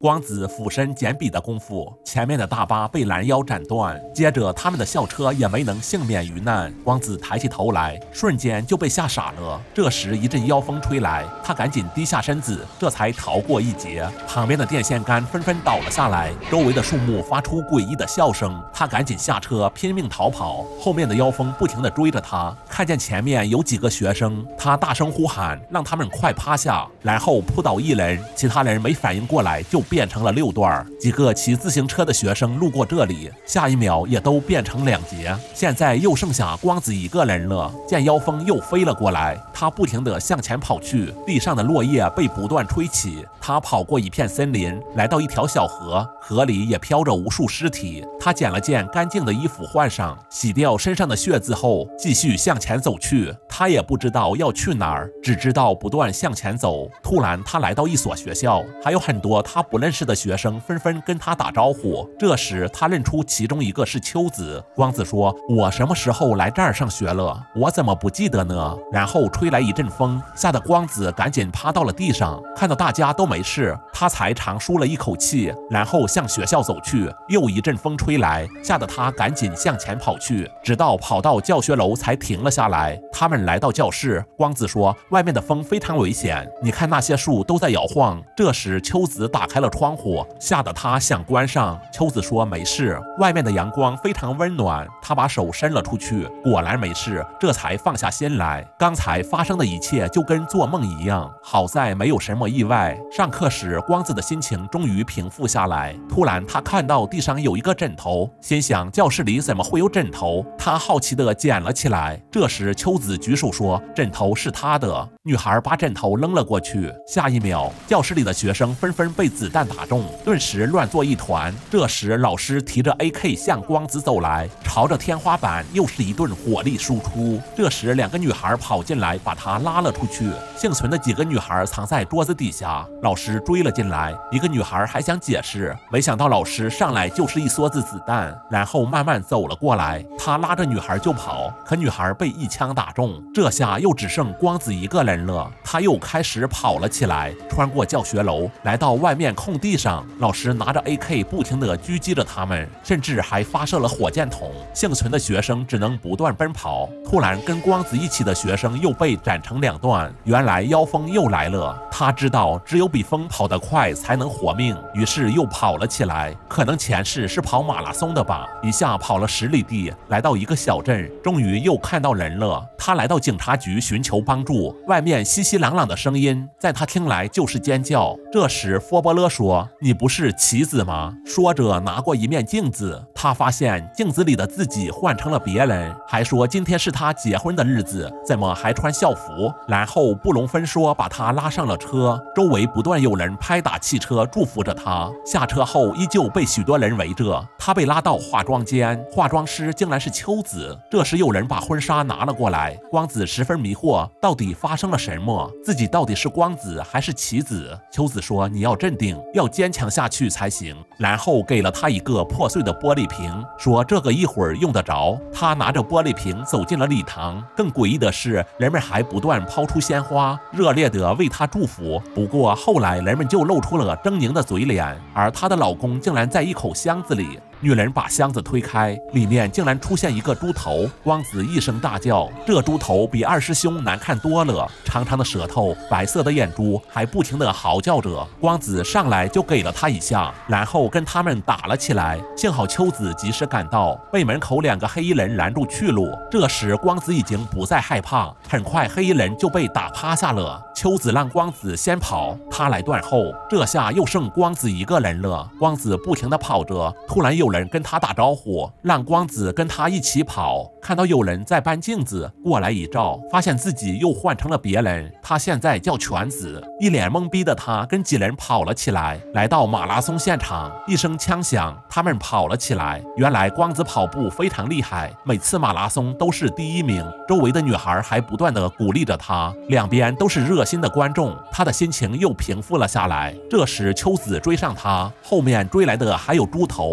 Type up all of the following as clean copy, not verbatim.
光子俯身捡笔的功夫，前面的大巴被拦腰斩断，接着他们的校车也没能幸免于难。光子抬起头来，瞬间就被吓傻了。这时一阵妖风吹来，他赶紧低下身子，这才逃过一劫。旁边的电线杆纷纷倒了下来，周围的树木发出诡异的笑声。他赶紧下车，拼命逃跑。后面的妖风不停地追着他，看见前面有几个学生，他大声呼喊，让他们快趴下，然后扑倒一人，其他人没反应过来就变成了6段。几个骑自行车的学生路过这里，下一秒也都变成2截。现在又剩下光子一个人了。见妖风又飞了过来，他不停地向前跑去，地上的落叶被不断吹起。他跑过一片森林，来到一条小河，河里也飘着无数尸体。他捡了件干净的衣服换上，洗掉身上的血渍后，继续向前走去。他也不知道要去哪儿，只知道不断向前走。突然他来到一所学校，还有很多他不认识的学生纷纷跟他打招呼。这时他认出其中一个是秋子。光子说：“我什么时候来这儿上学了？我怎么不记得呢？”然后吹来一阵风，吓得光子赶紧趴到了地上。看到大家都没事，他才长舒了一口气，然后向学校走去。又一阵风吹来，吓得他赶紧向前跑去，直到跑到教学楼才停了下来。他们来到教室，光子说：“外面的风非常危险，你看那些树都在摇晃。”这时秋子打开了窗户，吓得他想关上。秋子说：“没事，外面的阳光非常温暖。”他把手伸了出去，果然没事，这才放下心来。刚才发生的一切就跟做梦一样，好在没有什么意外。上课时，光子的心情终于平复下来。突然他看到地上有一个枕头，心想教室里怎么会有枕头？他好奇地捡了起来。这时秋子举手说：“枕头是他的。”女孩把枕头扔了过去，下一秒教室里的学生纷纷被子弹打中，顿时乱作一团。这时老师提着 AK 向光子走来，朝着天花板又是一顿火力输出。这时2个女孩跑进来，把他拉了出去。幸存的几个女孩藏在桌子底下，老师追了进来。一个女孩还想解释，没想到老师上来就是一梭子子弹，然后慢慢走了过来。他拉着女孩就跑，可女孩被一枪打中。这下又只剩光子一个人了，他又开始跑了起来，穿过教学楼，来到外面空地上。老师拿着 AK 不停地狙击着他们，甚至还发射了火箭筒。幸存的学生只能不断奔跑。突然跟光子一起的学生又被斩成2段。原来妖风又来了，他知道只有比风跑得快才能活命，于是又跑了起来。可能前世是跑马拉松的吧，一下跑了10里地，来到一个小镇，终于又看到人了。他来到警察局寻求帮助，外面熙熙攘攘的声音，在他听来就是尖叫。这时佛伯勒说：“你不是棋子吗？”说着拿过一面镜子，他发现镜子里的自己换成了别人，还说今天是他结婚的日子，怎么还穿校服？然后不容分说把他拉上了车，周围不断有人拍打汽车祝福着他。下车后依旧被许多人围着，他被拉到化妆间，化妆师竟然是秋子。这时有人把婚纱拿了过来，光子十分迷惑，到底发生了什么？自己到底是光子还是棋子？秋子说：“你要镇定，要坚强下去才行。”然后给了他一个破碎的玻璃瓶，说这个一会儿用得着。他拿着玻璃瓶走进了礼堂。更诡异的是，人们还不断抛出鲜花，热烈地为他祝福。不过后来人们就露出了狰狞的嘴脸，而她的老公竟然在一口箱子里。女人把箱子推开，里面竟然出现一个猪头。光子一声大叫，这猪头比二师兄难看多了，长长的舌头，白色的眼珠，还不停地嚎叫着。光子上来就给了他一下，然后跟他们打了起来。幸好秋子及时赶到，被门口2个黑衣人拦住去路。这时光子已经不再害怕，很快黑衣人就被打趴下了。秋子让光子先跑，他来断后。这下又剩光子一个人了。光子不停地跑着，突然有人跟他打招呼，让光子跟他一起跑。看到有人在搬镜子，过来一照，发现自己又换成了别人。他现在叫犬子。一脸懵逼的他跟几人跑了起来，来到马拉松现场。一声枪响，他们跑了起来。原来光子跑步非常厉害，每次马拉松都是第1名。周围的女孩还不断的鼓励着他，两边都是热心的观众，他的心情又平复了下来。这时秋子追上他，后面追来的还有猪头和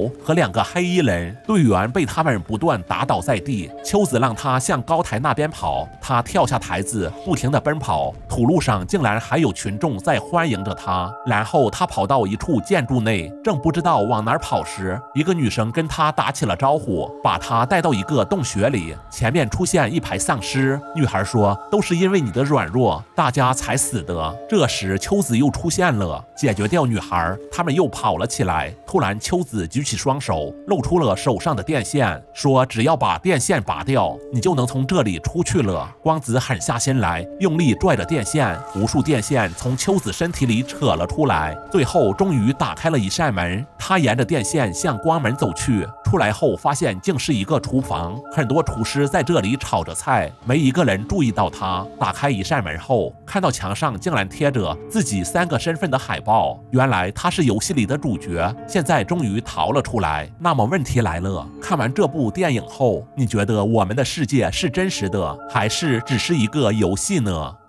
2个黑衣人，队员被他们不断打倒在地。秋子让他向高台那边跑，他跳下台子，不停地奔跑。土路上竟然还有群众在欢迎着他。然后他跑到一处建筑内，正不知道往哪儿跑时，一个女生跟他打起了招呼，把他带到一个洞穴里，前面出现一排丧尸。女孩说：“都是因为你的软弱，大家才死的。”这时秋子又出现了，解决掉女孩，他们又跑了起来。突然，秋子举起双手，露出了手上的电线，说：“只要把电线拔掉，你就能从这里出去了。”光子狠下心来，用力拽着电线，无数电线从秋子身体里扯了出来，最后终于打开了一扇门。他沿着电线向光门走去，出来后发现竟是一个厨房，很多厨师在这里炒着菜，没一个人注意到他。打开一扇门后，看到墙上竟然贴着自己3个身份的海报，原来他是游戏里的主角，现在终于逃了出来。那么问题来了，看完这部电影后，你觉得我们的世界是真实的，还是只是一个游戏呢？